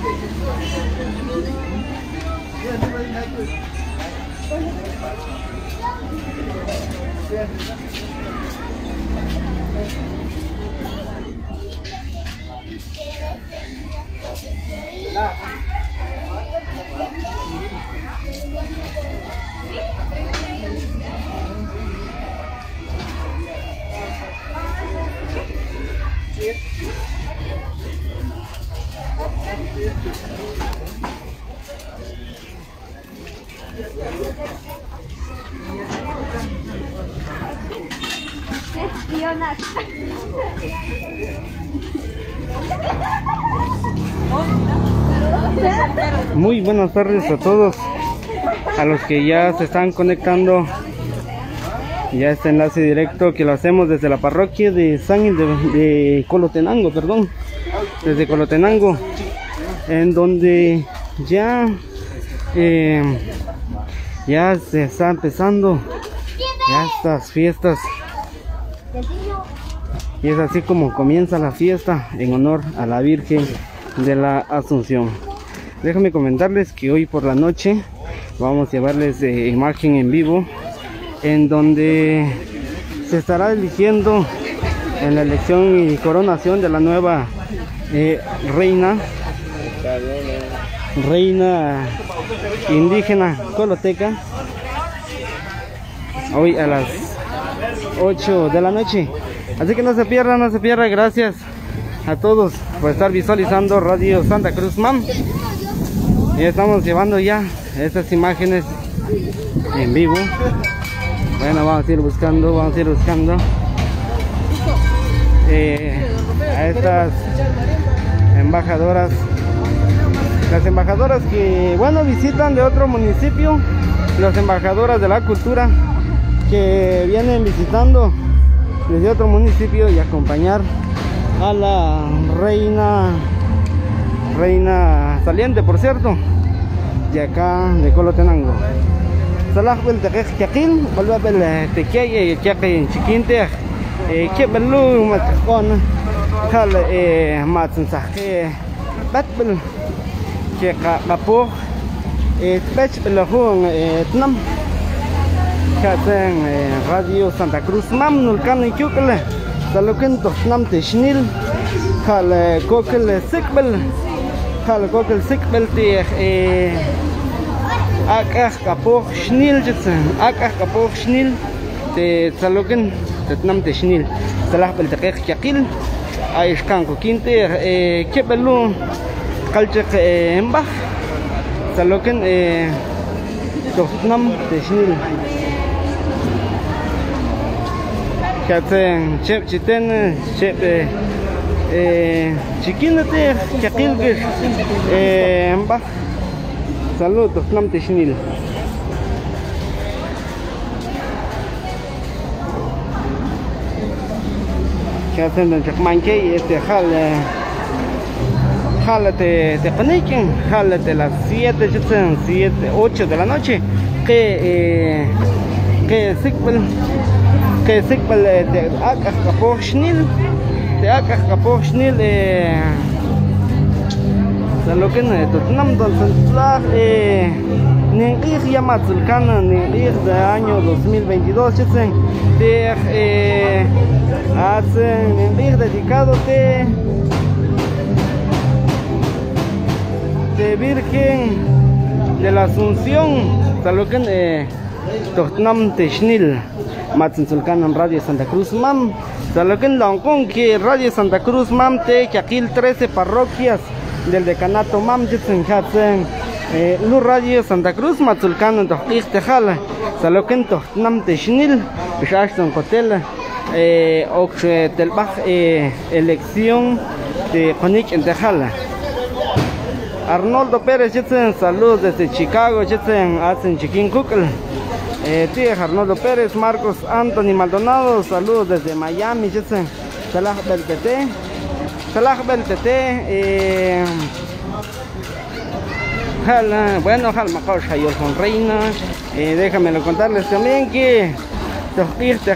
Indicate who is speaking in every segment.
Speaker 1: Muy buenas tardes a todos, a los que ya se están conectando. Ya este enlace directo que lo hacemos desde la parroquia de de Colotenango, perdón, desde Colotenango, en donde ya se está empezando ya estas fiestas, y es así como comienza la fiesta en honor a la Virgen de la Asunción. Déjame comentarles que hoy por la noche vamos a llevarles imagen en vivo, en donde se estará eligiendo en la elección y coronación de la nueva reina indígena coloteca, hoy a las 8 de la noche. Así que no se pierda, gracias a todos por estar visualizando Radio Santa Cruz MAM. Y estamos llevando ya estas imágenes en vivo. Bueno, vamos a ir buscando a estas embajadoras, las embajadoras que, bueno, visitan de otro municipio, las embajadoras de la cultura que vienen visitando desde otro municipio y acompañar a la reina saliente, por cierto, de acá de Colotenango. Salah bel daqiq yaqin balwa bel tekiye yaqin chiquinte que belu matqon hal matn sahke batbel que qapo tbech belahun tnam katen Radio Santa Cruz MAM nulkan yukle salokin tnam tishnil hal kokel sikbel te akah kapok shnil jitsen akah kapok shnil te salokin tetnam te shnil salah bel daqiq yaqil aish kan ko kinte kebelu qalchiq embah salokin tetnam te shnil katen chep chiten chep chiquinate yaqil gish embah saludos, Nam Tishnil. Que hacen en Chakmanque y este jálate las 8 de la noche. Que sikbel de akah kapok shnil lo que Totnam Ningir Yamatzulcana Ningir de año 2022 hacen Ningir dedicado de Virgen de la Asunción, Taloquen Totnam Teshnil Matzulcana Radio Santa Cruz MAM, Taloquen Lancón que Radio Santa Cruz MAM te Yaquil 13 parroquias del decanato MAM Jitsen Hatzen Lu Radio Santa Cruz Matzulcano Tejala Saloken Nam Teshnil Bishashton Hotel Ox Telbach elección de Conich en Tejala. Arnoldo Pérez Jitsen, saludos desde Chicago Jitsen, hacen Chiquín Kukl. Tío Arnoldo Pérez, Marcos Anthony Maldonado, saludos desde Miami Jitsen. Salah Beltete, bueno, Reina, déjame contarles también que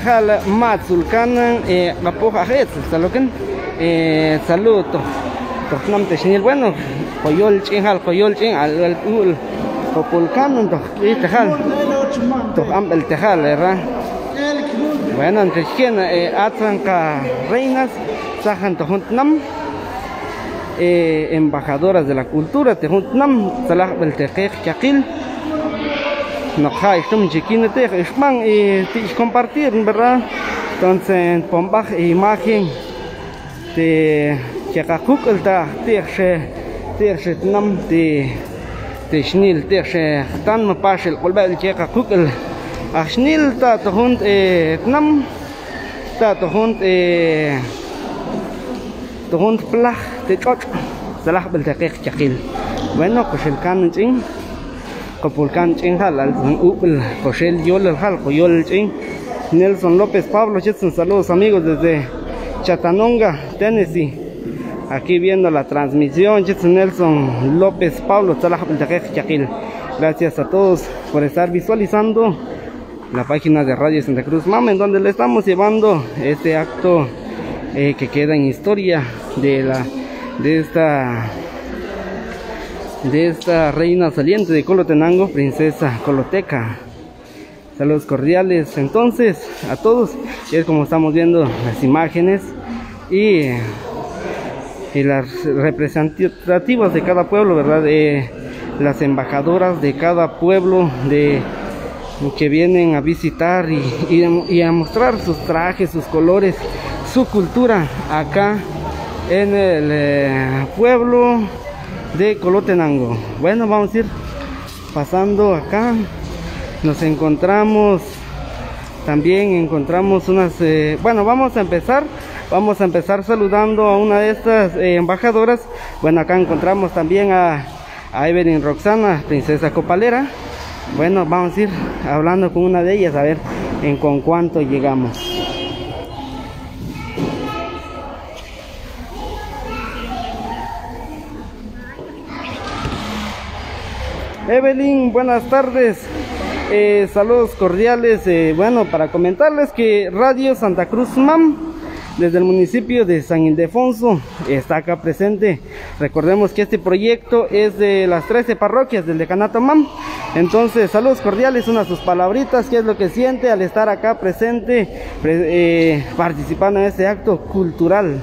Speaker 1: Matzulcanan, saludos, Tochnam Technil, bueno, Coyol Chinjal, Coyol Chin, al Ul, Populcano, Tejal, Tocam el Tejal, ¿verdad? Bueno, entre quien Atranca Reinas, Sajan Tojuntnam, embajadoras de la cultura, Tejuntnam, Salah el Tejek Chakil, Nojai, Stum Chiquine Tej, Ishman, y compartir, ¿verdad? Entonces, Pombaj, imagen de Chakakuk, el Ta, Tershe, Nam, de Shnil, Tershe, Tan Pashel, Olbel Chakakuk, el Ashnil, Ta Tohunt, Nam, Ta Tohunt, Tohunt Plach, Techot, Salah el Tejek Chakil. Bueno, pues el Can Ching, Copulcan Chinjal, al Upel, Coshel Yol, el Hal, Coyol Ching. Nelson López Pablo, saludos amigos desde Chattanooga, Tennessee. Aquí viendo la transmisión, Nelson López Pablo, gracias a todos por estar visualizando la página de Radio Santa Cruz Mam, en donde le estamos llevando este acto que queda en historia de esta reina saliente de Colotenango, princesa coloteca. Saludos cordiales entonces a todos. Y es como estamos viendo las imágenes y las representativas de cada pueblo, ¿verdad? Las embajadoras de cada pueblo que vienen a visitar y a mostrar sus trajes, sus colores, su cultura acá en el pueblo de Colotenango. Bueno, vamos a ir pasando acá. Nos encontramos, también encontramos unas, bueno, vamos a empezar saludando a una de estas embajadoras. Bueno, acá encontramos también a Evelyn Roxana, princesa copalera. Bueno, vamos a ir hablando con una de ellas, a ver con cuánto llegamos. Evelyn, buenas tardes. Saludos cordiales. Bueno, para comentarles que Radio Santa Cruz Mam, desde el municipio de San Ildefonso, está acá presente. Recordemos que este proyecto es de las 13 parroquias del decanato Mam. Entonces, saludos cordiales, unas sus palabritas, qué es lo que siente al estar acá presente, participando en este acto cultural.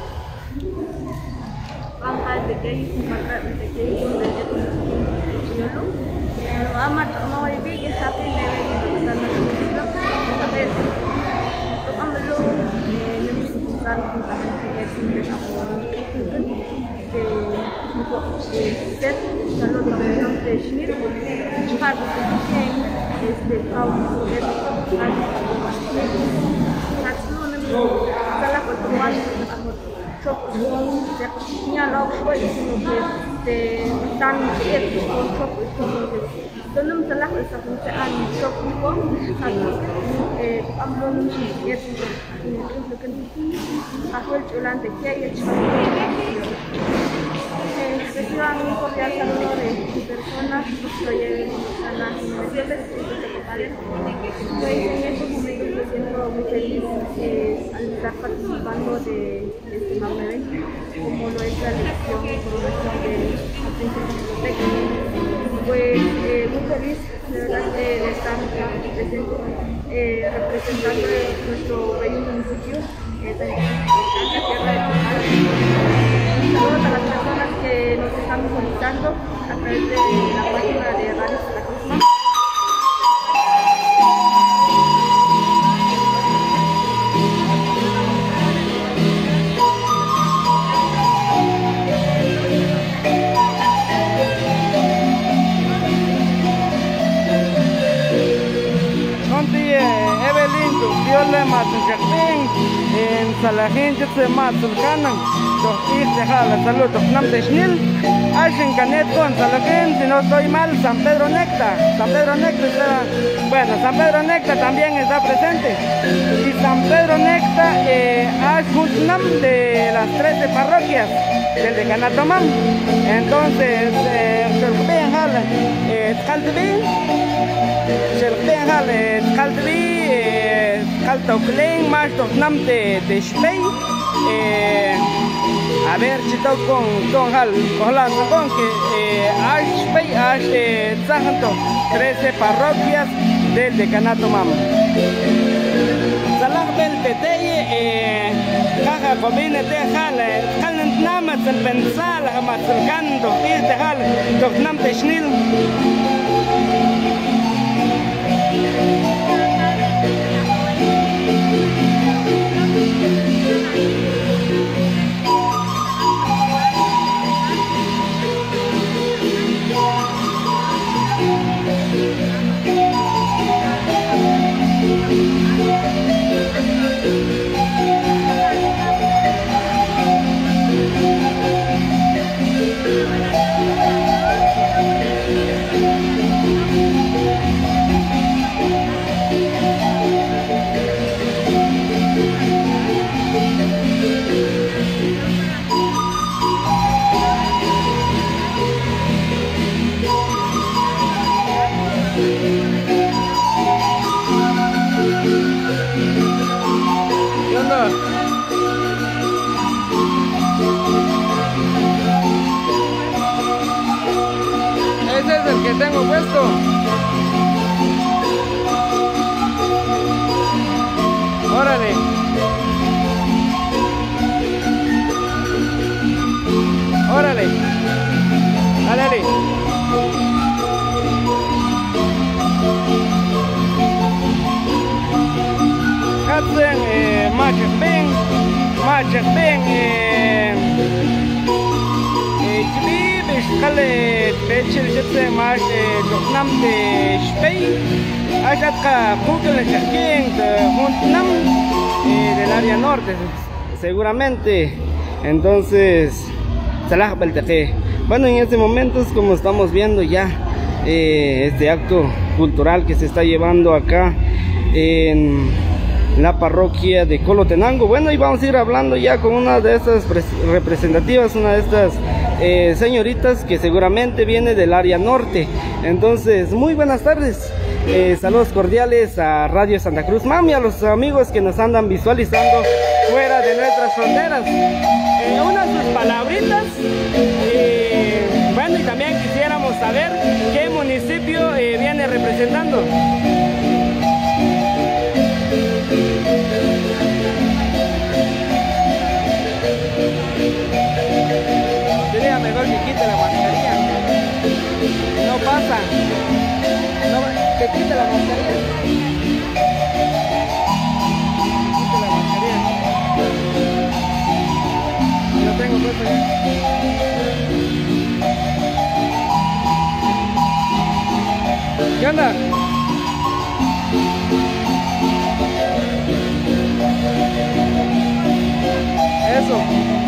Speaker 2: Reciban un cordial saludo de mi persona. Soy Ana Jiménez. Estoy en estos momentos me siento muy feliz al estar participando de este magno evento, como lo es la elección y coronación de la princesa coloteca. Pues muy feliz de verdad de estar acá presente, representando nuestro bello municipio, la tierra de Tomal. Saludos a las personas que nos están visualizando a través de la página de Radio Santa Cruz.
Speaker 1: Evelyn, tu viola matujactin, en Salajín, yo te matulcanan. Salud, Nam de Schnil, Ashen Canet con Salajín, si no estoy mal, San Pedro Necta. San Pedro Necta está, bueno, San Pedro Necta también está presente. Y San Pedro Necta, Ashutnam de las 13 parroquias del decanato Mam. Entonces, Caltauclen, más Nam de Spey. A ver, chito con hal, con que Zajanto, 13 parroquias del decanato mam. Salah bel peteye, caja combine te hal namat el pensal, hamat el canto, te hal, nam te schnil. Ese es el que tengo puesto. Órale. Órale. Dale, dale. Katzen, machak ben, Kale Bechir Jetse March Nam de Spey, Ayatka Pukele Chaking de Nam del área norte, seguramente. Entonces, Salah Belteje. Bueno, en este momento, como estamos viendo ya este acto cultural que se está llevando acá en la parroquia de Colotenango. Bueno, y vamos a ir hablando ya con una de estas representativas, una de estas señoritas que seguramente viene del área norte. Entonces, muy buenas tardes, saludos cordiales a Radio Santa Cruz Mam y a los amigos que nos andan visualizando fuera de nuestras fronteras. Unas de sus palabritas, bueno, y también quisiéramos saber qué municipio viene representando. Sería mejor que quite la mascarilla. No pasa. No, que quite la mascarilla. Quite la mascarilla. Lo tengo puesto ya. ¿Qué onda? Eso.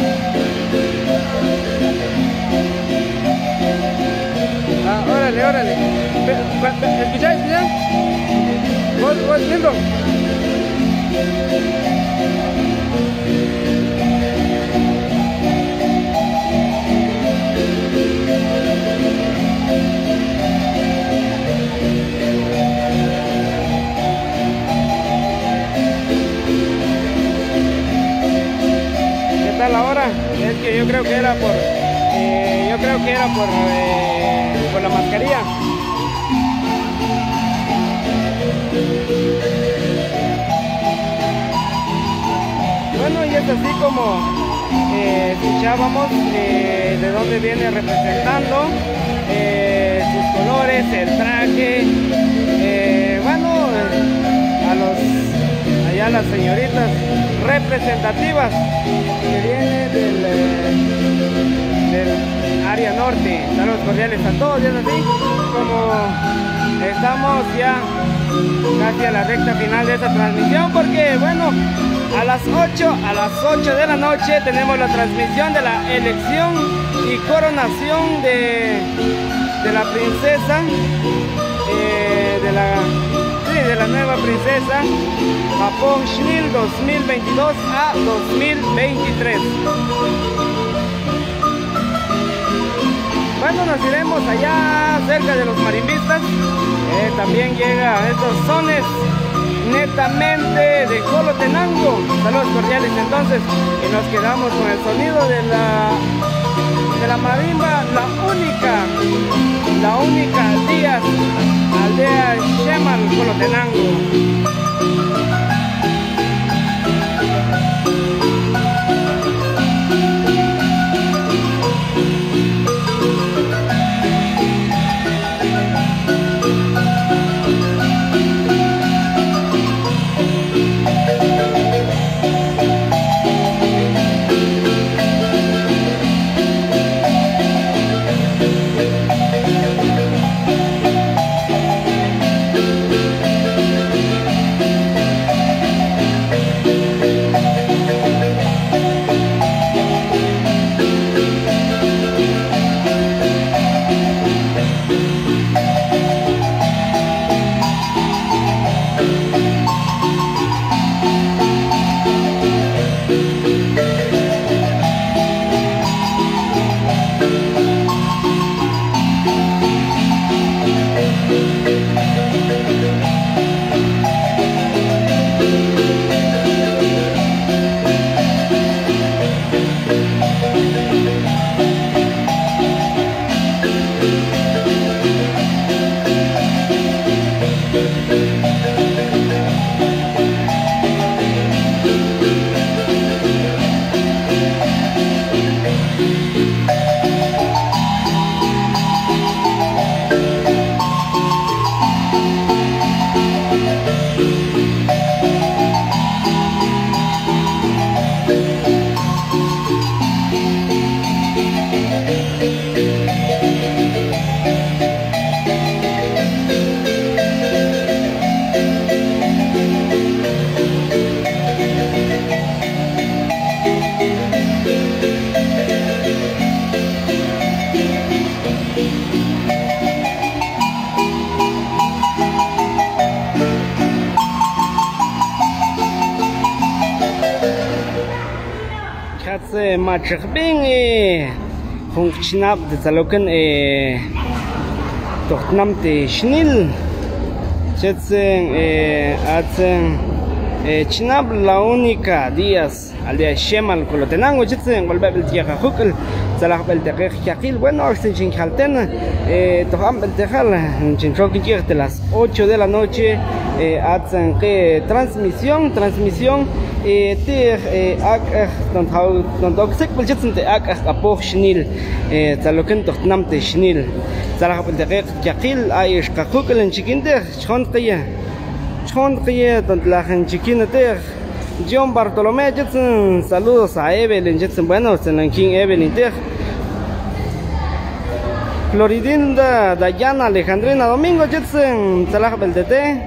Speaker 1: Ah, órale, órale. ¿Escucháis bien? ¿Vos lindo? ¿Qué tal ahora? Es que yo creo que era por la mascarilla. Bueno, y es así como escuchábamos de dónde viene representando, sus colores, el traje, bueno, allá las señoritas representativas que vienen del área norte. Saludos cordiales a todos, y es así como estamos ya casi a la recta final de esta transmisión, porque bueno, a las 8 de la noche tenemos la transmisión de la elección y coronación de la princesa, de la nueva princesa Japón Schnil 2022 a 2023. Bueno, nos iremos allá cerca de los marimbistas. También llega estos sones netamente de Colotenango. Saludos cordiales entonces, y nos quedamos con el sonido de la marimba, la única Díaz, aldea Xemal, Colotenango. Machakbing Funkchnab de Salokan Tohtnamte Schnil Chetsen Atzen Chnab la única Díaz aldea Xemal Colotenango Chetsen Golbel Tierra Hukul Salah Bel Tejer Yakil. Bueno, Axten Chinjalten Toham Bel Tejal Chinchokin de las 8 de la noche Atzen que transmisión don toxic bulchetsen te apoh Schnil Salokan Tohtnamte Schnil Salah Bel Tejer Yakil Aish Kakukul en Chiquinte Chonqie don la Chiquinte John Bartolomé Jetson. Saludos a Evelyn Jetson. Bueno, King Evelyn Tej Floridinda Dayana Alejandrina Domingo Jetson. Salah Beldete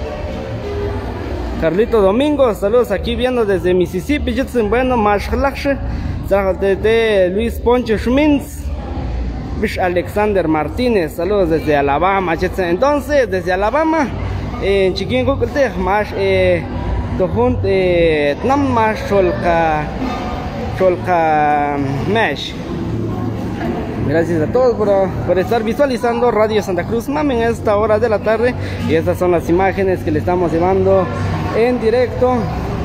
Speaker 1: Carlito Domingo. Saludos aquí viendo desde Mississippi Jetson. Bueno, Mashlakshe Salah Beldete Luis Poncho Schmintz Bish Alexander Martínez. Saludos desde Alabama Jetson. Entonces, desde Alabama en Chiquín Google Tej más Tohunt Tnamma Cholka Mesh. Gracias a todos por estar visualizando Radio Santa Cruz Mam en esta hora de la tarde. Y estas son las imágenes que le estamos llevando en directo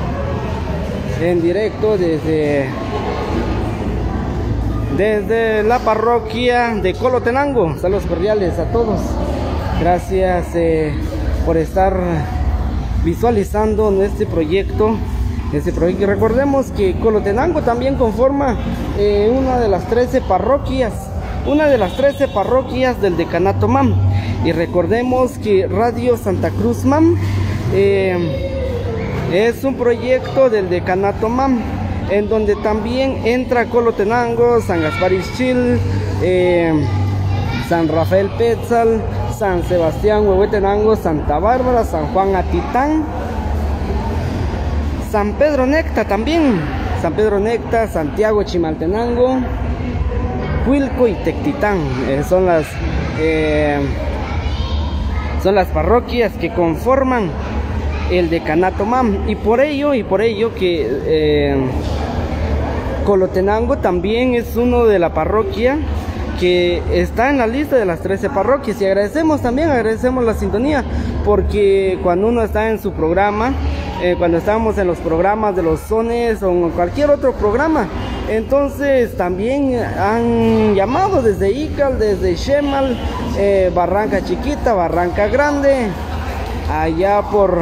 Speaker 1: desde la parroquia de Colotenango. Saludos cordiales a todos. Gracias por estar visualizando este proyecto. Recordemos que Colotenango también conforma una de las 13 parroquias del decanato Mam. Y recordemos que Radio Santa Cruz Mam es un proyecto del decanato Mam, en donde también entra Colotenango, San Gaspar Ixchil, San Rafael Petzal, San Sebastián Huehuetenango, Santa Bárbara, San Juan Atitán, San Pedro Necta también, Santiago Chimaltenango, Huilco y Tectitán. Son las parroquias que conforman el decanato Mam, y por ello que Colotenango también es uno de la parroquia que está en la lista de las 13 parroquias. Y agradecemos la sintonía, porque cuando uno está en su programa, cuando estamos en los programas de los sones o en cualquier otro programa, entonces también han llamado desde Ical, desde Shemal, Barranca Chiquita, Barranca Grande, allá por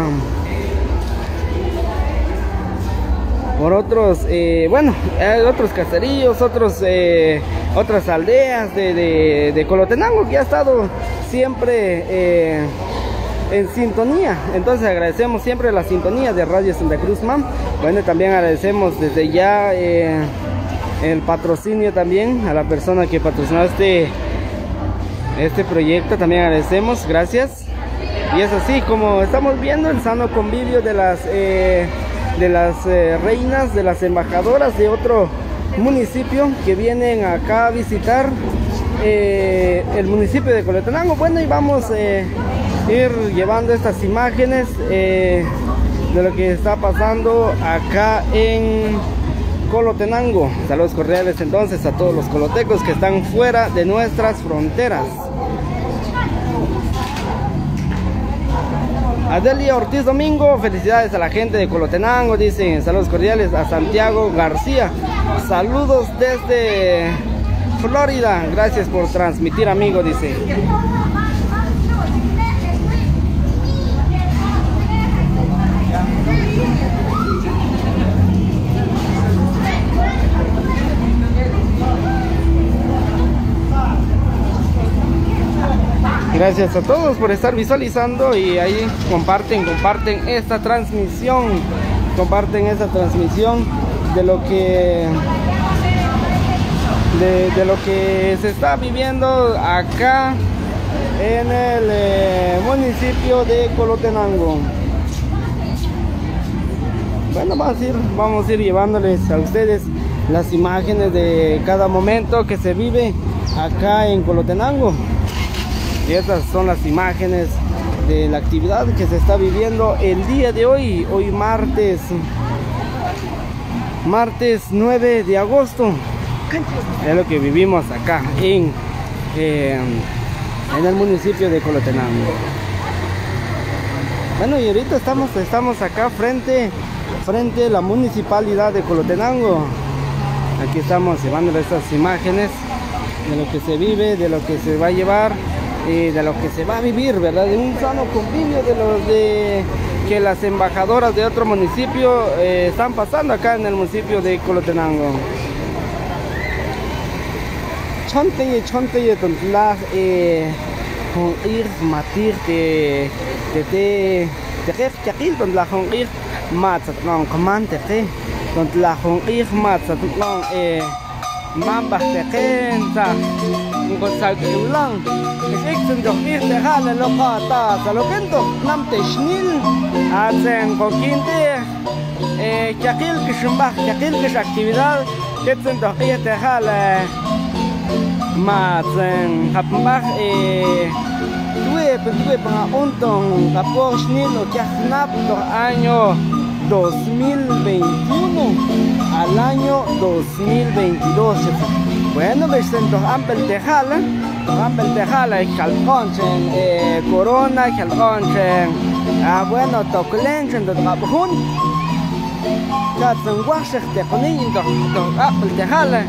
Speaker 1: otros, otros caseríos, otras aldeas de Colotenango, que ha estado siempre en sintonía. Entonces agradecemos siempre la sintonía de Radio Santa Cruz MAM. Bueno, también agradecemos desde ya el patrocinio también a la persona que patrocinó este proyecto. También agradecemos, gracias. Y es así como estamos viendo el sano convivio de las reinas, de las embajadoras de otro municipio que vienen acá a visitar el municipio de Colotenango. Bueno, y vamos a ir llevando estas imágenes de lo que está pasando acá en Colotenango. Saludos cordiales entonces a todos los colotecos que están fuera de nuestras fronteras. Adelia Ortiz Domingo, felicidades a la gente de Colotenango, dicen. Saludos cordiales a Santiago García, saludos desde Florida, gracias por transmitir, amigo, dice. Gracias a todos por estar visualizando y ahí comparten esta transmisión, de lo que se está viviendo acá en el municipio de Colotenango. Bueno, vamos a ir llevándoles a ustedes las imágenes de cada momento que se vive acá en Colotenango. Y estas son las imágenes de la actividad que se está viviendo el día de hoy, martes 9 de agosto. Es lo que vivimos acá en el municipio de Colotenango. Bueno, y ahorita estamos acá frente a la municipalidad de Colotenango. Aquí estamos llevando estas imágenes de lo que se vive, de lo que se va a llevar, de lo que se va a vivir, ¿verdad? De un sano convivio de que las embajadoras de otro municipio están pasando acá en el municipio de Colotenango. Chonteye tontla con ir matir te chakil tontla con ir matzatlong comante tontla con ir matzatlong mambas tekensa ngosal ulang existen dos ir te jale lokata salokento namte shnil hacen coquinte chakil que actividad existen dos ir te jale matzen hapmbach tuve para untong kapor shnil o chaknap los año 2021 al año 2022. Bueno, me siento ampel tejala, jalconchen corona, jalconchen, bueno, toclenchen de trabajón. Katzen washig te konin doch ampel tejala,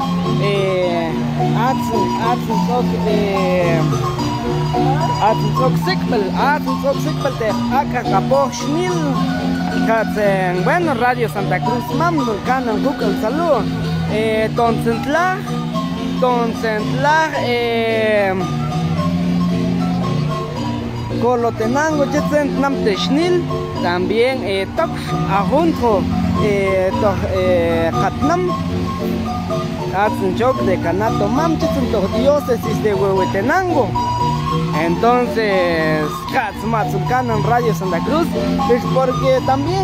Speaker 1: atzen sok sikbel te akakapor schnil. Bueno, Radio Santa Cruz MAM, Canon Google, salud. Toncentla, Colotenango, Jetzen Nam Teshnil, también Tok, Ajunjo, Hatnam, Atzenchok de Canato MAM, Jetzen Tok Diócesis de Huehuetenango. Entonces, en Radio Santa Cruz, es porque también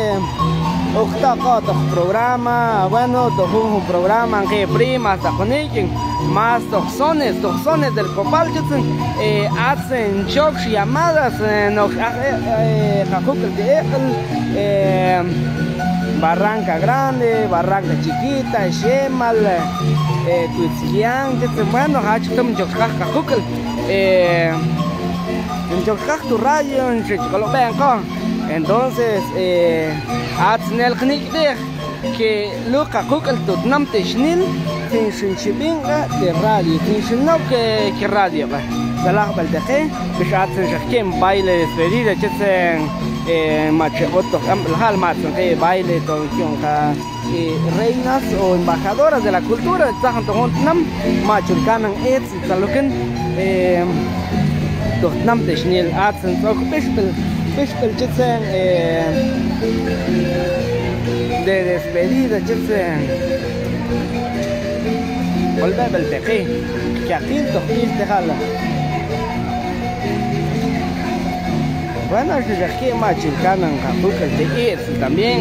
Speaker 1: programa, bueno, un programa que primas, más toxones del Copal, hacen shocks llamadas, Barranca Grande, Barranca Chiquita, Shemal, tuitzkian bueno hachtam jokaj kakukal jokaj tu radio chicolo benco entonces atznel knikdeh que luka kukal tutnam tishnil tin shinchibinga de radio tin shinno que radio ba salah baldeje bishat shakkem baile despedida chetsen mache otto hal matson que baile tonka reinas o embajadoras de la cultura tajan tohontam machulkanan ets taloken tutnam tishnil atsen tok bishbel chetsen de despedida chetsen volver al teje que aquí te jala bueno yo ya que machilcanan capucas de es también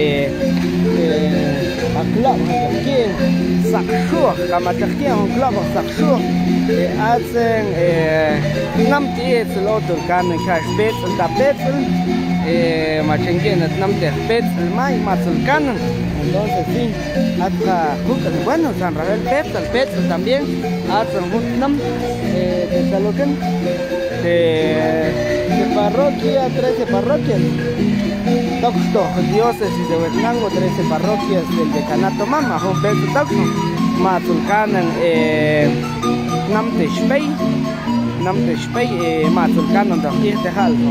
Speaker 1: a club que sakshu kamachaki un club sakshu hacen namties el otro canen cash bets el tapet machengen namtes bets el mai matsulcanan entonces sí hasta bueno San Rafael Petzl también hacen un nam de Taloquen de parroquia 13 parroquias Toxto diócesis de Huetenango 13 parroquias del decanato Mama un Petzl Toxto Matsulcanan nam Teshpei Matsulcanan también de Jalto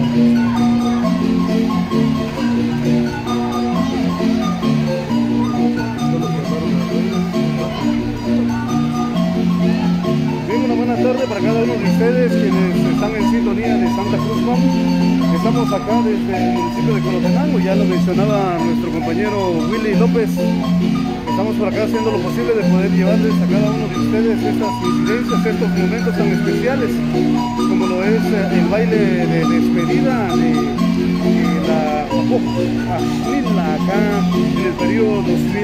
Speaker 3: buenas tardes para cada uno de ustedes quienes están en sintonía de Santa Cruz Mam. Estamos acá desde el municipio de Colotenango, ya lo mencionaba nuestro compañero Willy López. Estamos por acá haciendo lo posible de poder llevarles a cada uno de ustedes estas incidencias, estos momentos tan especiales, como lo es el baile de despedida de la Ajnila acá en el periodo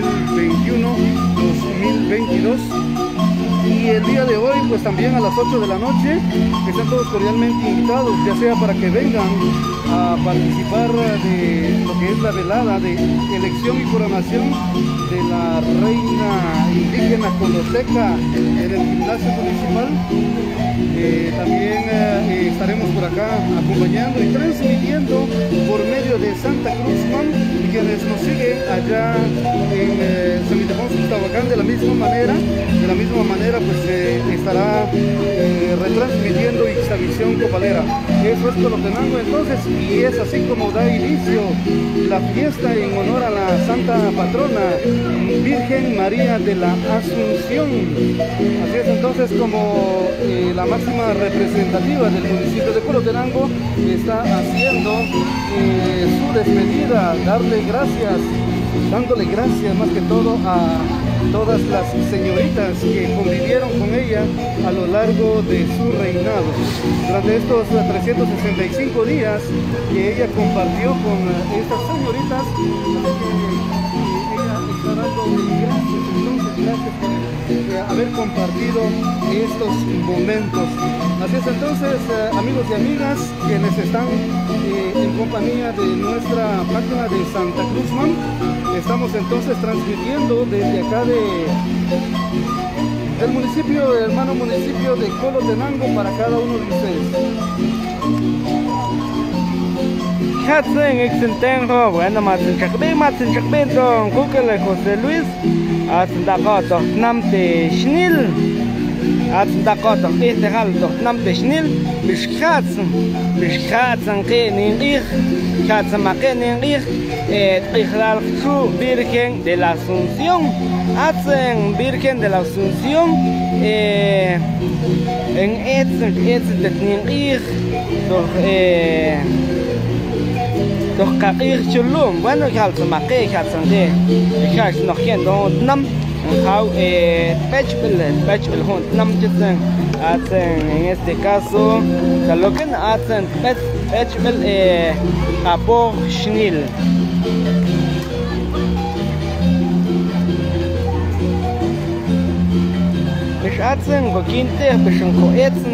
Speaker 3: 2021-2022. Y el día de hoy, pues también a las 8 de la noche, están todos cordialmente invitados, ya sea para que vengan a participar de lo que es la velada de elección y coronación de la reina indígena coloteca en el gimnasio municipal. También estaremos por acá acompañando y transmitiendo por medio de Santa Cruz Man, quienes nos siguen allá en San Ildefonso, Tabacán, de la misma manera pues estará retransmitiendo Ixtavisión Copalera. Eso es Colotenango entonces, y es así como da inicio la fiesta en honor a la Santa Patrona Virgen María de la Asunción. Así es entonces como la máxima representativa del municipio de Colotenango está haciendo su despedida, dándole gracias más que todo a todas las señoritas que convivieron con ella a lo largo de su reinado. Durante estos 365 días que ella compartió con estas señoritas, ella está dando gracias, entonces gracias por haber compartido estos momentos. Así es entonces, amigos y amigas, quienes están en compañía de nuestra página de Santa Cruz Man, estamos entonces transmitiendo desde acá del municipio, hermano municipio de Colotenango, para cada uno de ustedes.
Speaker 1: Hacen extentengo, bueno, Matsin Chakbe, Don Kukele José Luis, hacen Dakoto, Namte Schnil, hacen Dakoto, este Halto, Namte Schnil, Bishkatzen, Kenin Ich, Katzen Makenin Ich, Su Virgen de la Asunción, hacen Virgen de la Asunción, en Etzen Tetnin Ich, doch kakir chulum bueno hal samake hal sande kash no kien don nam how pechbel hon nam jitsen hacen en este caso Taloquen hacen pechbel apo shnil mish hacen gokinte bishon ko etzen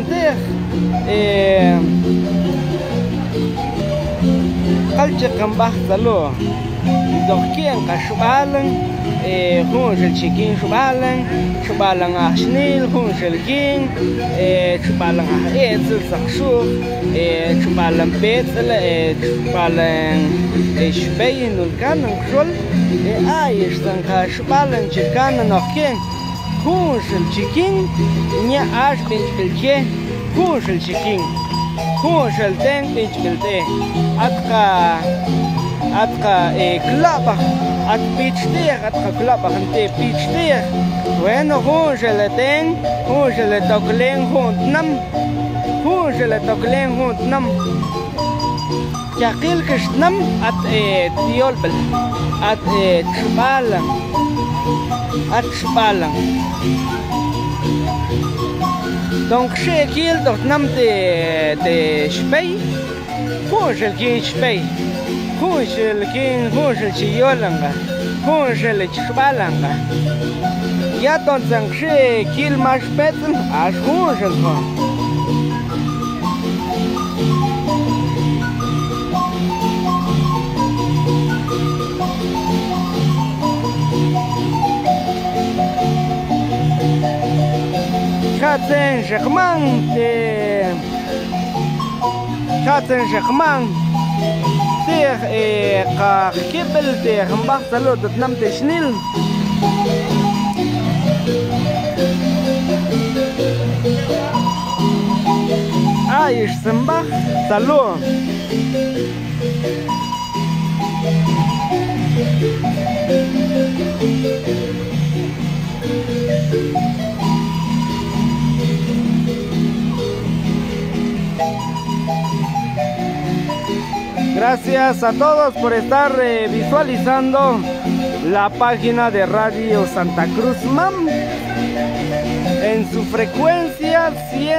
Speaker 1: Kalche kambah salo doquien kashubalan junshel chikin shubalan ashnil junshel king shubalan etzel sakshu shubalan petzel shubalan shbei nulkan shol ayishtan kashubalan chikan noquien junshel chikin nya ash pinchpilche junshel chikin junshel ten pinchpilte atka klapa at pichtier atka klapa ante pichtier bueno junshel ten junshel toklen juntnam junshel toklen juntnam yakil kishnam at tiolbel at chbalang donc shekil dotnam te shpei junshel kin shpei junshel chiyolanga junshel chbalanga ya tonzang shekil mash petn ash junshel kon Katzen Shekman Kibel Mbach Salud Nam Teshnil Aish Sembach Salud Gracias a todos por estar visualizando la página de Radio Santa Cruz MAM en su frecuencia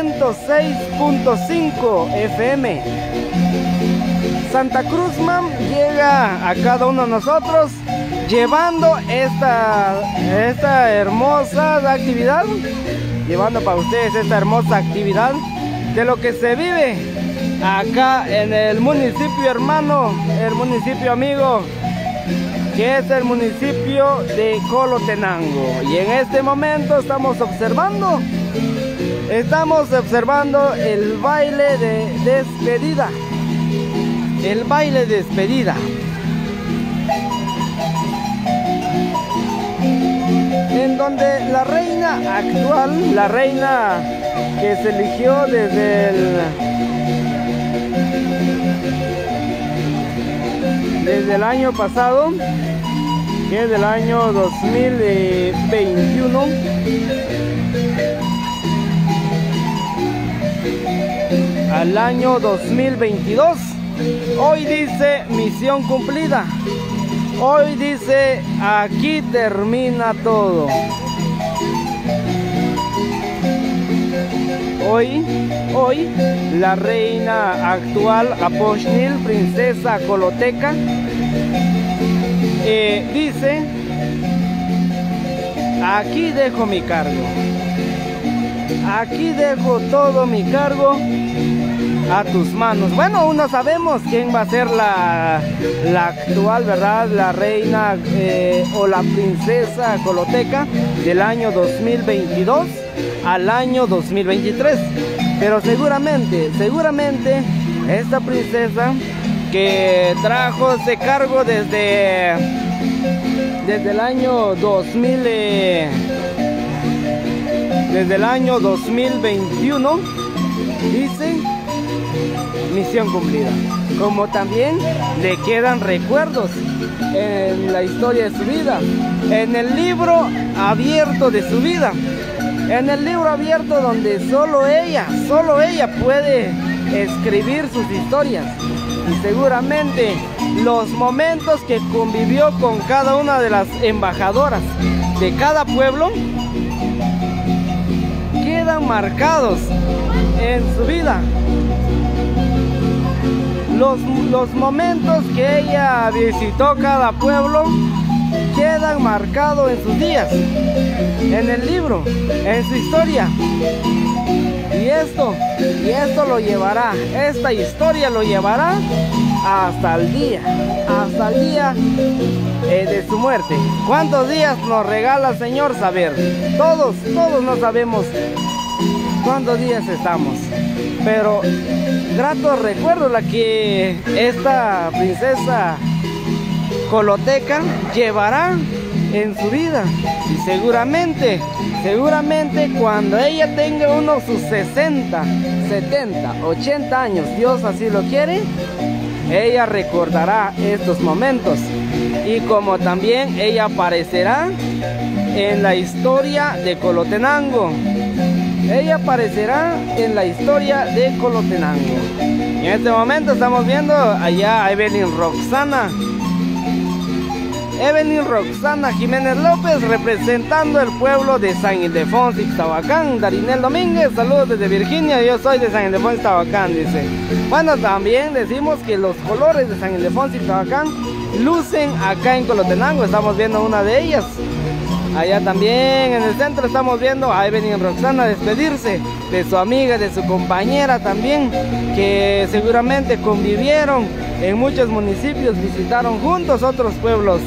Speaker 1: 106.5 FM. Santa Cruz MAM llega a cada uno de nosotros llevando esta hermosa actividad, llevando para ustedes esta hermosa actividad de lo que se vive acá en el municipio hermano, el municipio amigo, que es el municipio de Colotenango. Y en este momento estamos observando el baile de despedida. El baile de despedida. En donde la reina actual, la reina que se eligió desde el año pasado, que es del año 2021, al año 2022. Hoy dice misión cumplida. Hoy dice aquí termina todo. Hoy la reina actual Aposhnil, princesa coloteca, dice: aquí dejo mi cargo, aquí dejo todo mi cargo a tus manos. Bueno, no sabemos quién va a ser la actual, ¿verdad? La reina o la princesa coloteca del año 2022 al año 2023. Pero seguramente esta princesa que trajo este cargo desde el año 2021, dice misión cumplida. Como también le quedan recuerdos en la historia de su vida, en el libro abierto de su vida, en el libro abierto donde solo ella puede escribir sus historias. Y seguramente los momentos que convivió con cada una de las embajadoras de cada pueblo quedan marcados en su vida. Los momentos que ella visitó cada pueblo quedan marcados en sus días, en el libro, en su historia. Y esto lo llevará, esta historia lo llevará hasta el día de su muerte. ¿Cuántos días nos regala el Señor saber? Todos no sabemos cuántos días estamos, pero grato recuerdo la que esta princesa coloteca llevará en su vida, y seguramente cuando ella tenga unos sus 60, 70, 80 años, Dios así lo quiere, ella recordará estos momentos, y como también ella aparecerá en la historia de Colotenango. Ella aparecerá en la historia de Colotenango. Y en este momento estamos viendo allá a Evelyn Roxana Jiménez López, representando el pueblo de San Ildefonso, Ixtahuacán. Darinel Domínguez, saludos desde Virginia, yo soy de San Ildefonso, Ixtahuacán, dice. Bueno, también decimos que los colores de San Ildefonso, Ixtahuacán lucen acá en Colotenango. Estamos viendo una de ellas. Allá también en el centro estamos viendo a Evelyn Roxana despedirse de su amiga, de su compañera también, que seguramente convivieron en muchos municipios, visitaron juntos otros pueblos.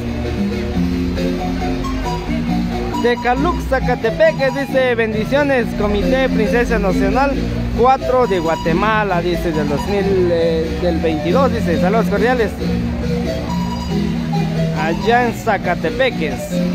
Speaker 1: De Caluc, Zacatepeque, dice bendiciones, Comité Princesa Nacional 4 de Guatemala, dice del 2022, dice saludos cordiales allá en Zacatepeques.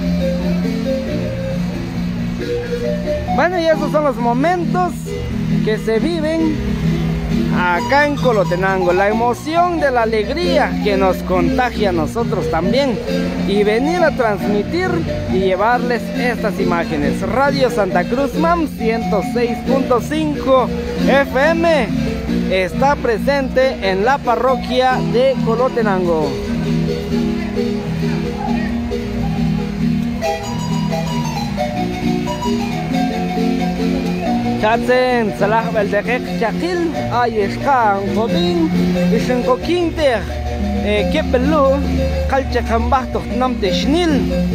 Speaker 1: Bueno, y esos son los momentos que se viven acá en Colotenango, la emoción de la alegría que nos contagia a nosotros también, y venir a transmitir y llevarles estas imágenes. Radio Santa Cruz MAM 106.5 FM está presente en la parroquia de Colotenango. Chatzen salah beldekek chakil ayeshkan kobin ishenko kinter kepelu kalchakambah tohnam teshnil.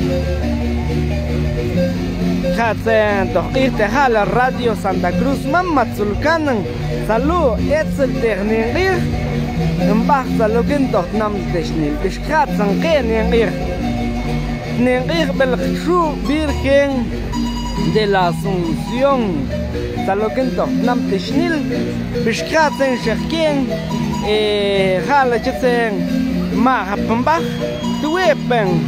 Speaker 1: Chatzen tohkirte hala Radio Santa Cruz Mamatzulkanan salu etzel techningir mbah salukin tohnam teshnil bishkatsan keningir ningir belkshu Virgen de la Asunción. Saloquento, nam tishnil, bishkatzen shakien, halachitzen, mahapambach, tuepen,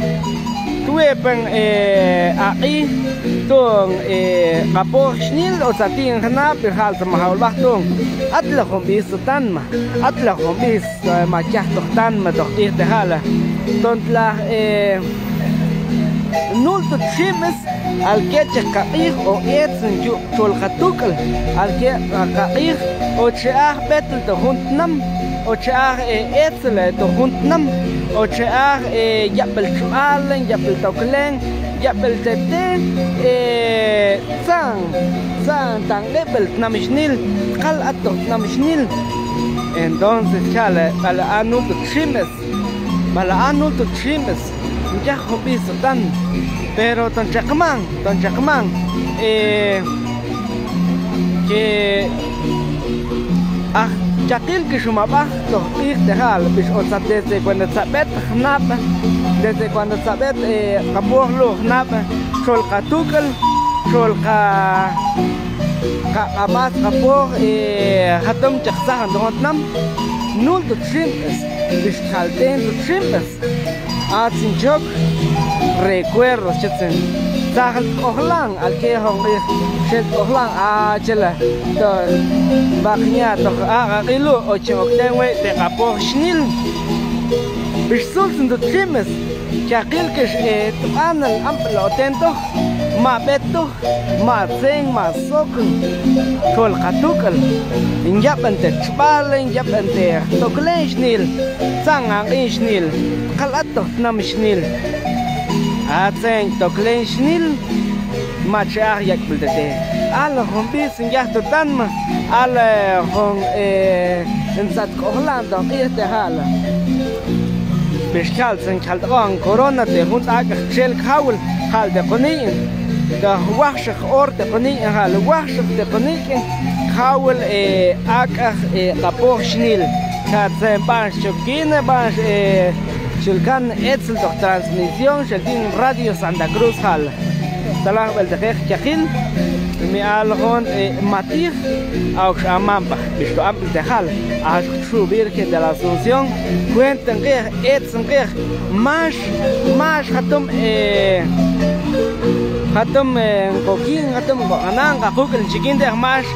Speaker 1: ahí, ton, kapor shnil, o satin hanap, hal samahaulbach ton, atlahom bis tanma, atlahom bis machachtoh tanma, tohtir te hala, tontla, nulto chimes, al que chakair o etzen cholkatukal, al que chakair o cheah betel to huntnam, o cheah etzel to huntnam, o cheah yapel chumalen, yapel toklen, yapel tete, tang lebel namishnil, kal ato namishnil. Entonces chale, bala anulto chimes, ya hobiso tan. Pero ton chakman, que chakil que shumabah tohir tehal, desde cuando sabet napa, desde cuando sabet kaporlo napa, cholkatukal, cholka amas kapor hatom chaksahan donatnam, nul to chimpes, bishkalten to chimpes, atzinchok. Recuerdos, chatzen. Sahal kohlang, al que hongir, shet kohlang, chela, ton, baknya, tok, ilu, ochok, tenwe, te kapor shnil. Bishsulten du trimes, chakil kish, anal, ampel, otento, ma beto, ma zeng, ma sokun, tol katukal, injapan te chbal, injapan te toklen shnil, sangang shnil, kalato, nam shnil. Atzen toklen shnil machar yak bildete ala hon bis yahto tanma ala hon insat kohland on este hala bishkal sen khaldan corona te hund ag chel khawl hal de qonin da wahsh or de qonin hal wahsh de qonin khawl ag qapoh shnil Katze Bash Chukine Bash Chulkan Etzel doch transmisión Sheldin Radio Santa Cruz Hall. Salah Beltej Chakil mi algon Matir au Amamba Bisto Amtejal a su Virgen de la Asunción cuentan que Etzel que más hatum Coquín hatum Ananga Coquín Chiquín de más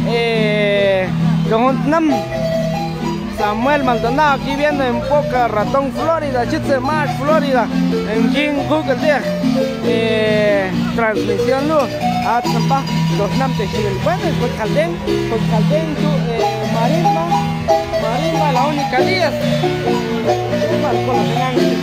Speaker 1: Nam Samuel Maldonado aquí viendo en Boca Ratón, Florida, Chitze Marsh, Florida, en Jim Google transmisión luz a Tampa, los Namtes y el bueno, con Calden, Marimba, la única 10, con los enanos.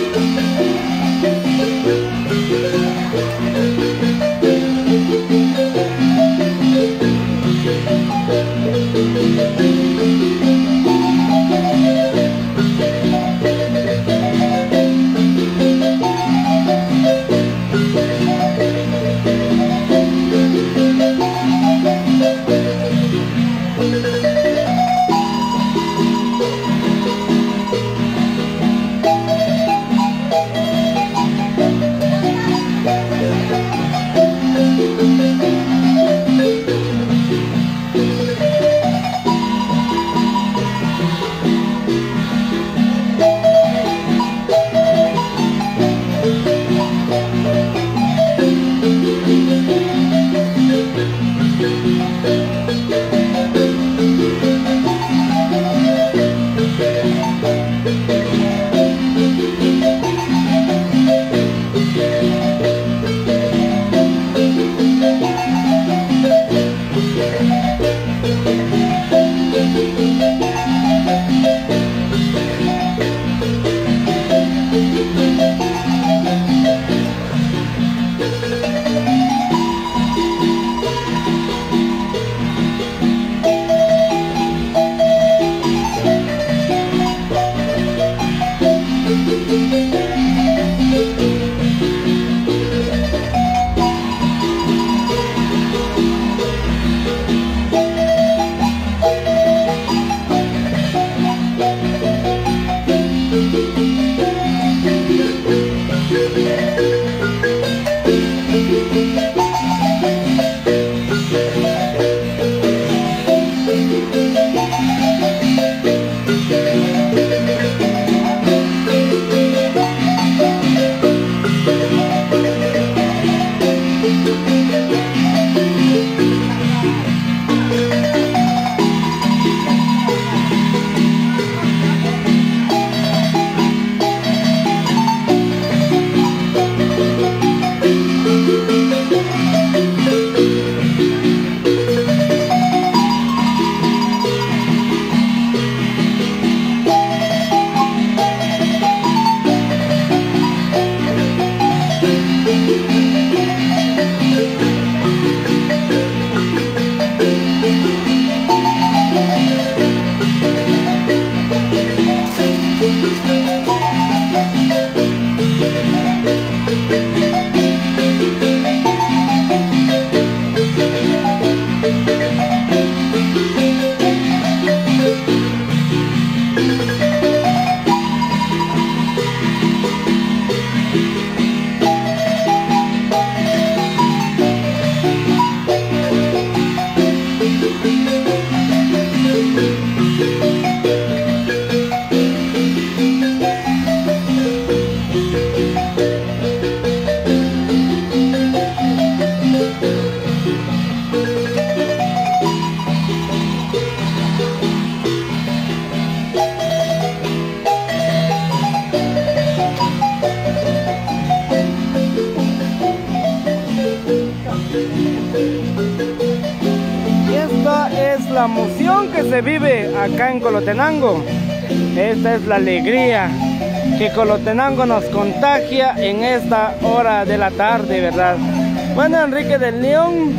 Speaker 1: La emoción que se vive acá en Colotenango. Esta es la alegría que Colotenango nos contagia en esta hora de la tarde, ¿verdad? Bueno, Enrique del León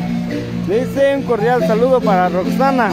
Speaker 1: dice un cordial saludo para Roxana,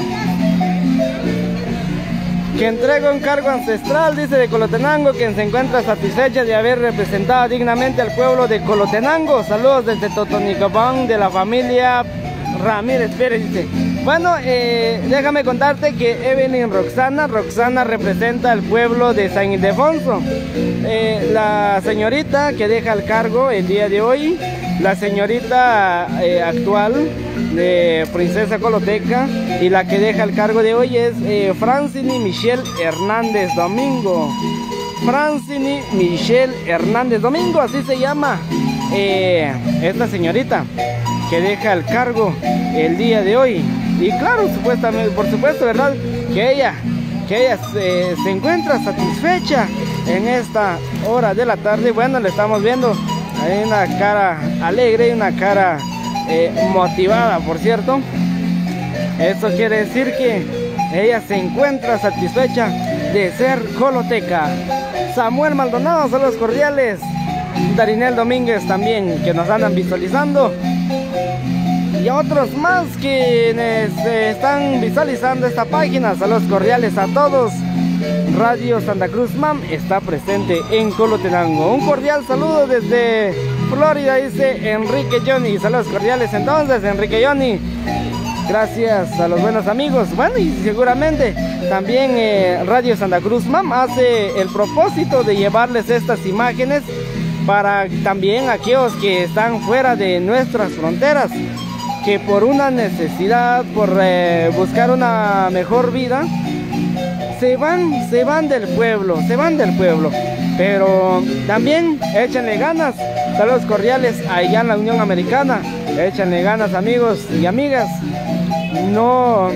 Speaker 1: que entrega un cargo ancestral, dice, de Colotenango, quien se encuentra satisfecha de haber representado dignamente al pueblo de Colotenango. Saludos desde Totonicapán, de la familia Ramírez Pérez, dice. Bueno, déjame contarte que Evelyn Roxana representa al pueblo de San Ildefonso. La señorita que deja el cargo el día de hoy, la señorita actual de Princesa Coloteca, y la que deja el cargo de hoy es Francini Michelle Hernández Domingo. Francini Michelle Hernández Domingo, así se llama esta señorita que deja el cargo el día de hoy. Y claro, supuestamente, por supuesto, ¿verdad? Que ella se encuentra satisfecha en esta hora de la tarde. Bueno, le estamos viendo hay una cara alegre y una cara motivada, por cierto. Eso quiere decir que ella se encuentra satisfecha de ser coloteca. Samuel Maldonado, saludos cordiales. Darinel Domínguez también, que nos andan visualizando. Y a otros más quienes están visualizando esta página, saludos cordiales a todos. Radio Santa Cruz MAM está presente en Colotenango. Un cordial saludo desde Florida, dice Enrique Johnny. Saludos cordiales entonces, Enrique Johnny. Gracias a los buenos amigos. Bueno, y seguramente también Radio Santa Cruz MAM hace el propósito de llevarles estas imágenes para también aquellos que están fuera de nuestras fronteras, que por una necesidad, por buscar una mejor vida, se van del pueblo, pero también échenle ganas. Saludos cordiales allá en la Unión Americana, échenle ganas, amigos y amigas, no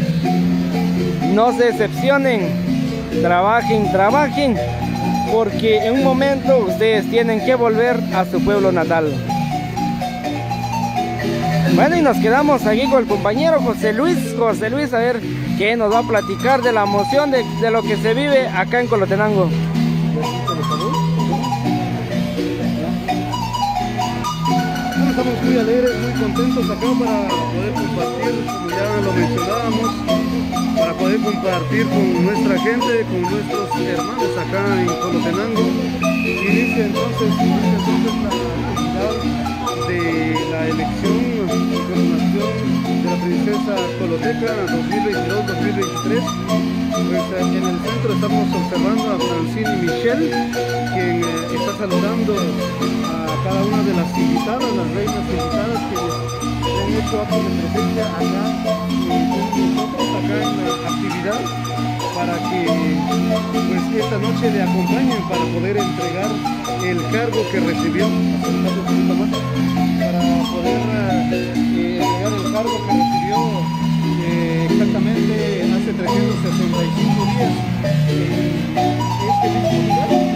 Speaker 1: se decepcionen, trabajen, porque en un momento ustedes tienen que volver a su pueblo natal. Bueno, y nos quedamos aquí con el compañero José Luis, a ver qué nos va a platicar de la emoción de lo que se vive acá en Colotenango.
Speaker 3: Bueno, estamos muy alegres, muy contentos acá para poder compartir, como ya lo mencionábamos, para poder compartir con nuestra gente, con nuestros hermanos acá en Colotenango. Inicia entonces la actividad de la elección y coronación de la princesa Coloteca 2022-2023. Pues en el centro estamos observando a Francini Michelle, quien está saludando a cada una de las invitadas, las reinas invitadas que han hecho acto de presencia acá en la actividad, para que pues esta noche le acompañen para poder entregar el cargo que recibió, para poder entregar el cargo que recibió exactamente hace 365 días este mismo lugar.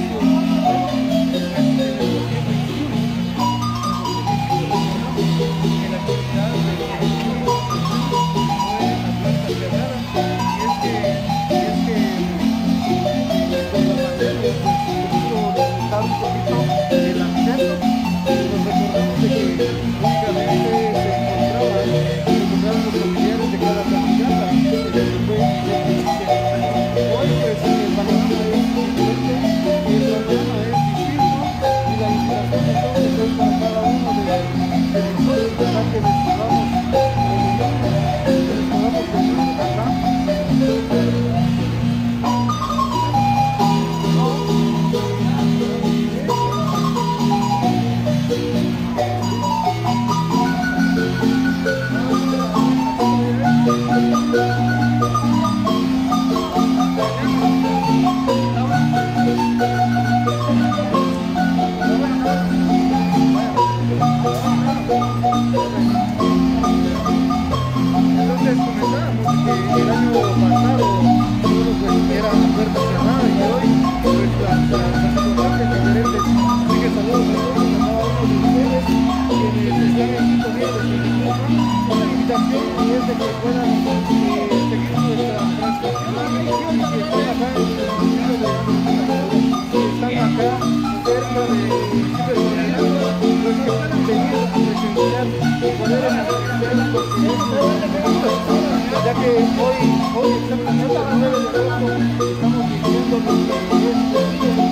Speaker 3: Ya que hoy exactamente a las 9 de agosto estamos viviendo lo que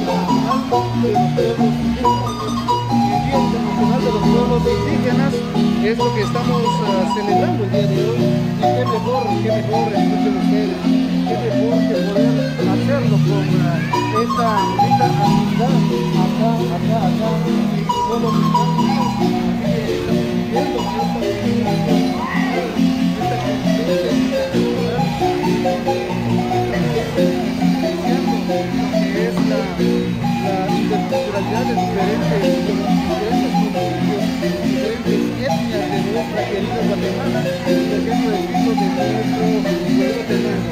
Speaker 3: es el Día Internacional de los Pueblos Indígenas. es lo que estamos celebrando el día de hoy. Y qué mejor, escuchen ustedes, qué mejor que poder hacerlo con esta linda actividad acá, y todos los estamos viviendo la interculturalidad de diferentes municipios, diferentes etnias de nuestra querida Guatemala, por ejemplo, el caso de nuestro pueblo tenango.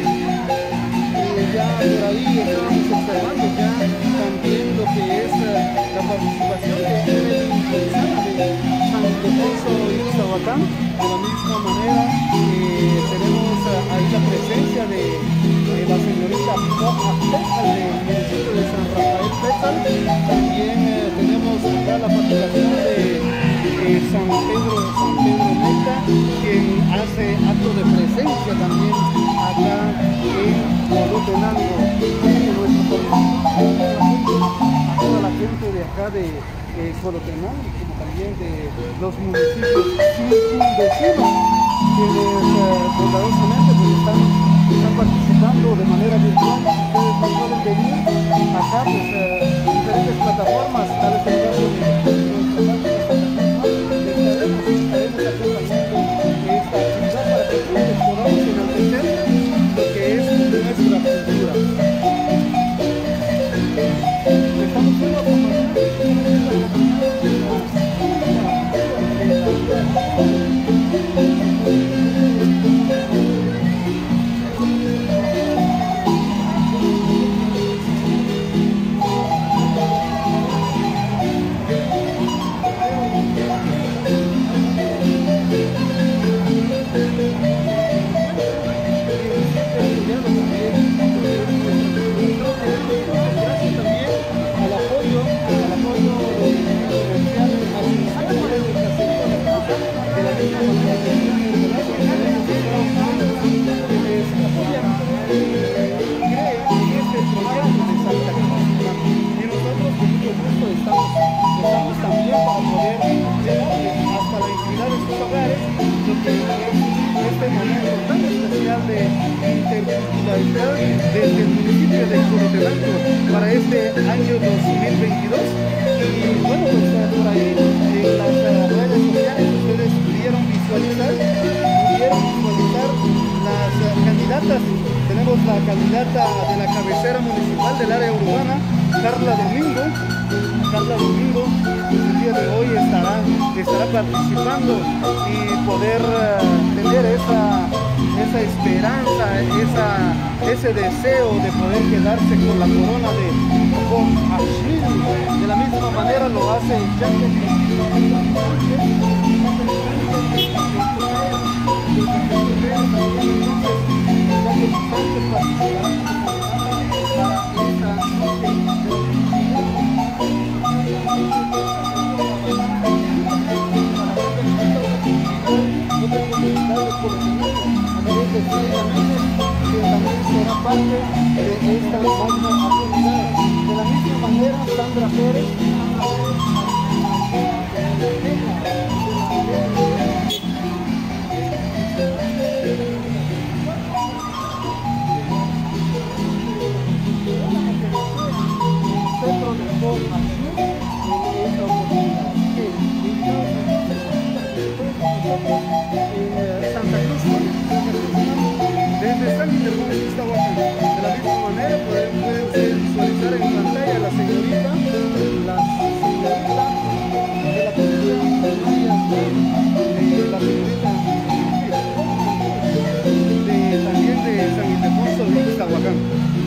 Speaker 3: Ya por ahí estábamos observando ya también lo que es la participación de San Ildefonso y Ixtahuacán. De la misma manera tenemos ahí la presencia de la señorita Poja Pétzal del municipio de San Rafael Pétzal. También tenemos acá la participación de San Pedro Meta, quien hace acto de presencia también acá en Colotenango. A toda la gente de acá de Colotenango, como también de los municipios vecinos, quienes bondadosamente pues están participando de manera virtual. Ustedes no pueden venir acá, pues diferentes plataformas, tales como estaremos acompañando esta actividad para que todos podamos enaltecer lo que es nuestra cultura. Estamos siendo acompañados estamos también para poder llevarles hasta la intimidad de sus hogares lo que es este momento tan especial de interculturalidad desde el municipio de Colotenango para este año 2022. Y bueno, pues por ahí en las redes sociales ustedes pudieron visualizar las candidatas. Tenemos la candidata de la cabecera municipal del área urbana, Carla Domingo, el día de hoy estará participando y poder tener esa esperanza, ese deseo de poder quedarse con la corona de Con. De la misma manera lo hace que también será parte de esta magna actividad. De la misma manera, Sandra Pérez, centro de formación en esta oportunidad. Santa Cruz, desde San Ildefonso y Ixtahuacán. De la misma manera puede usted visualizar en pantalla a la señorita de la comunidad también de San Ildefonso y Ixtahuacán.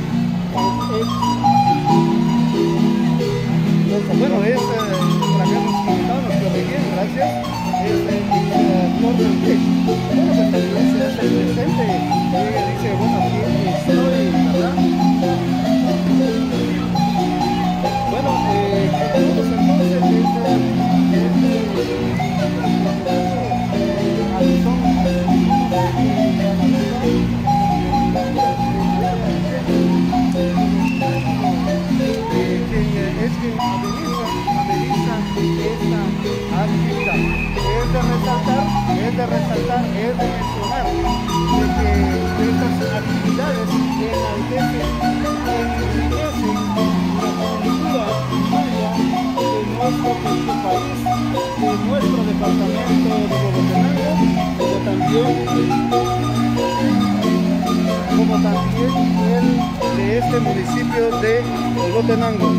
Speaker 3: Bueno, es por acá nos comentaban, nos corrigieron, gracias. Es Flor del Pez. Bueno, pues también se hace presente. Ella dice, bueno, aquí estoy, ¿verdad? de resaltar, es de mencionar de que estas actividades enaltecen, enriquecen la cultura maya de nuestro querido país, de nuestro departamento de Huehuetenango, como también el de este municipio de Huehuetenango.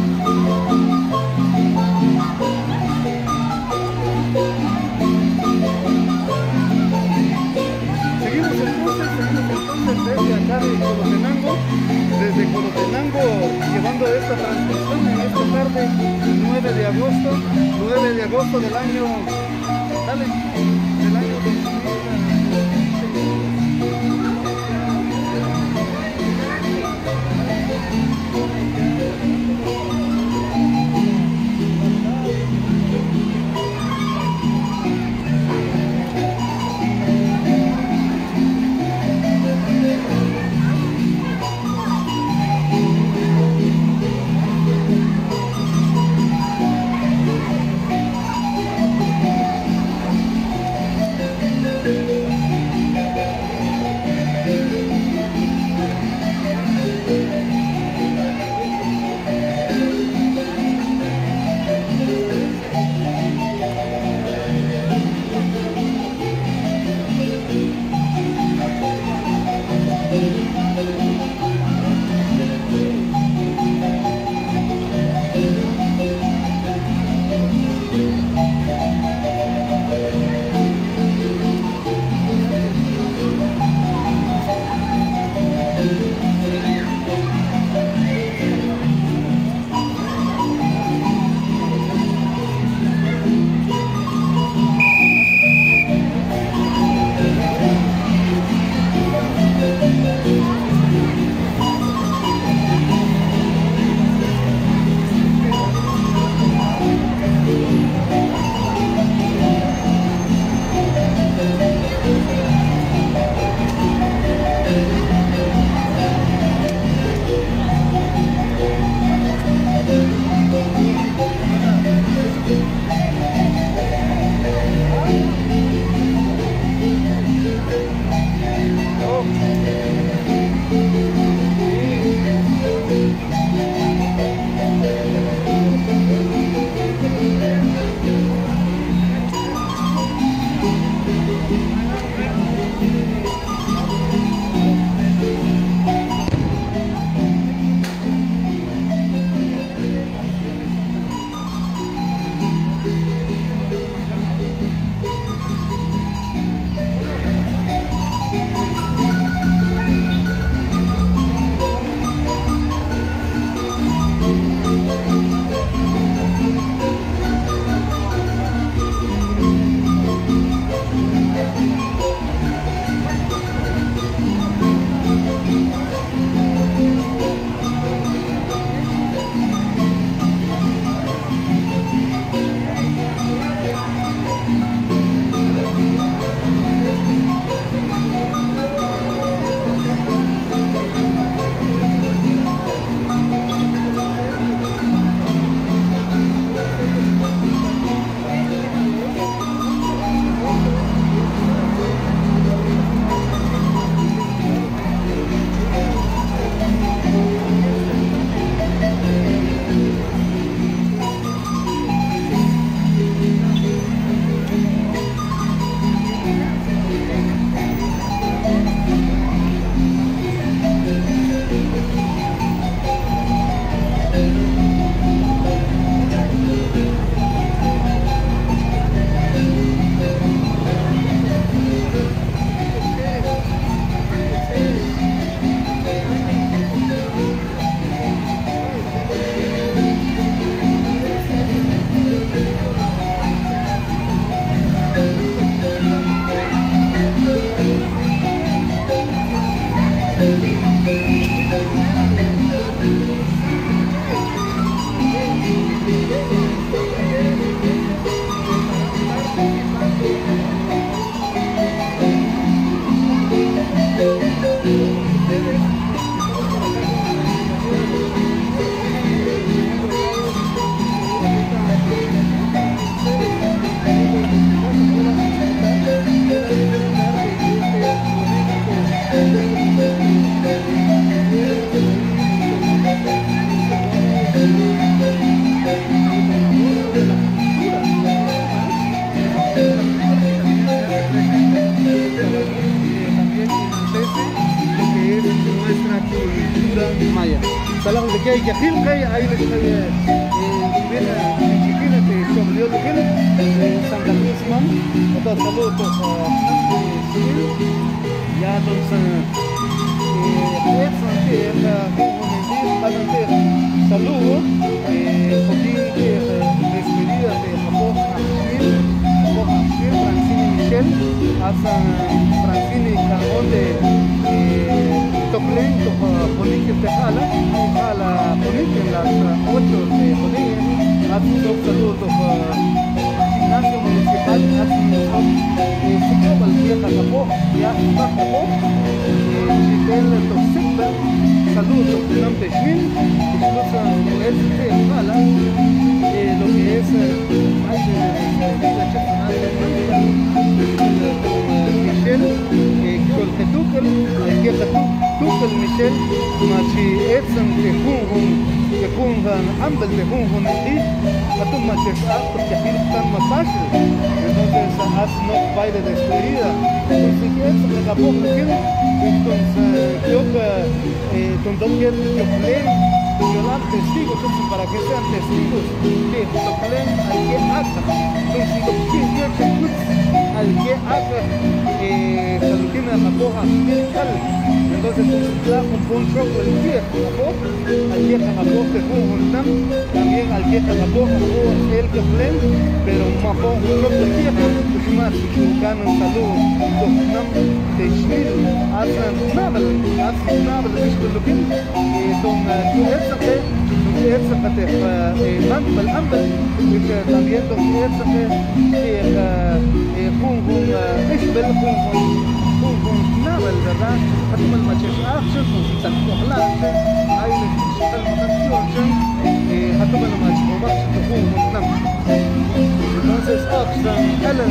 Speaker 3: Seguimos entonces desde acá de Colotenango, llevando esta transmisión en esta tarde, 9 de agosto del año, del año nuestra cultura maya. Salamos de que hay ahí les viene chiquina de Choblio Luquín, Santa Cruz Mam, otro saludo ya entonces saludo despedida de Japón Francine Michel, hasta Francine Carbón de Toclén, Ponique Tejala, Tejala Ponique, las 8 de Ponique, hace un saludo gimnasio municipal, hace un saludo al vieja Japón, ya está Japón, Chitel Toxicta, saludos de Nam Techmin, incluso el Tejala, lo que es más de la chefana de Michel, Coltetukel, Tukel Michel, Machi Edson de Jungan, Ambel de Jungan, y Matum Maches Actos que aquí están más fácil. Entonces, haz no baile de despedida. Entonces, Edson de Japón, entonces, creo que donde violar testigos, entonces para que sean testigos de Toclén al que haga, entonces al que haga salutina la poja entonces trajo un choco el viejo al viejo la poja que también al viejo la poja el Toclén, pero más poco el viejo pues más chicano saludo Tocnam de Schmil hacen nada esto lo que don también ¿verdad? Entonces, Ellen,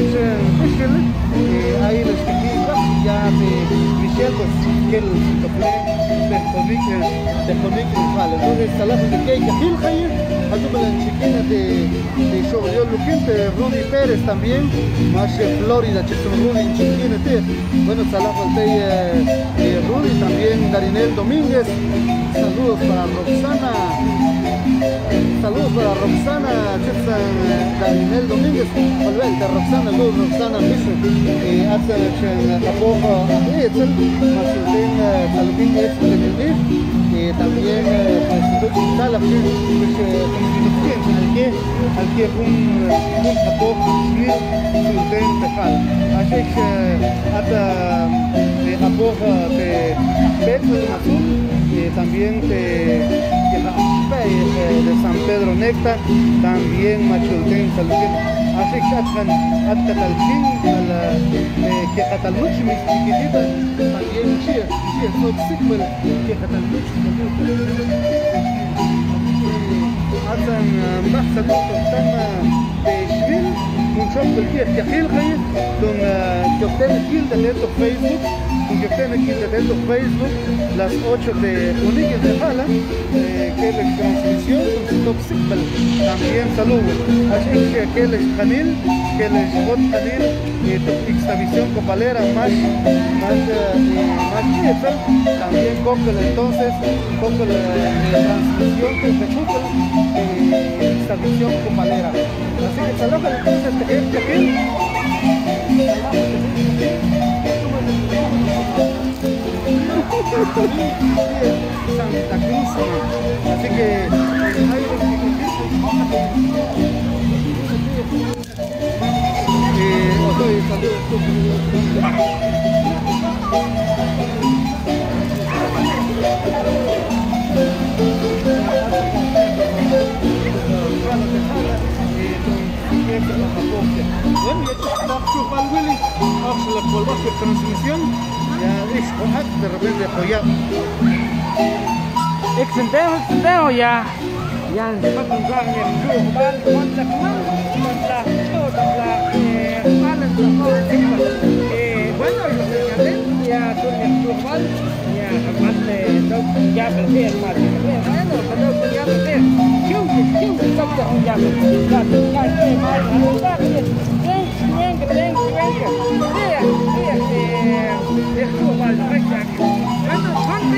Speaker 3: ahí les ya de Michelle, pues, que el de Ponique, vale. Entonces, salamos de Keika Hiljayer, la chiquina de Choblio Luquín, de Rudy Pérez también, más Florida, Rudy chiquina, bueno, salamos de Rudy también, Darinel Domínguez, saludos para Roxana, Darinel Domínguez, volver de Roxana, Roxana, hace la poja, Saludín también al que un capojo así que hasta apoja de Pedro Azul también de San Pedro Necta también Machulten Saludín así que hasta Talchin que hasta el noche mis chiquititas también cheers no sigmal que hasta el noche hacen más saludos tan de Schwil un show del día que Gil Gil con que obtiene Gil de Facebook las 8 de Unique de Jala que es la transmisión con su top sigmal también saludos así que les Janil que les Hot Janil esta visión copalera más fiesta también Coco entonces Coco la transmisión que se escucha esta visión copalera así que saludos entonces Santa Cruz, así que bueno, ya está chupal Willy, la volvamos de transmisión, ya es de repente apoyado.
Speaker 1: Extendemos ya. Ya se va a encontrar en el chupal, cuánta más, cuánta toda la bueno, lo señalé, ya con el chupal, ya más de ya prefiero más bueno, pero ya prefiero. Bueno,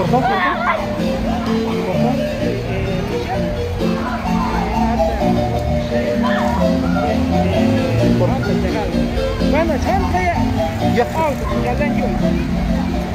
Speaker 1: Bueno, ya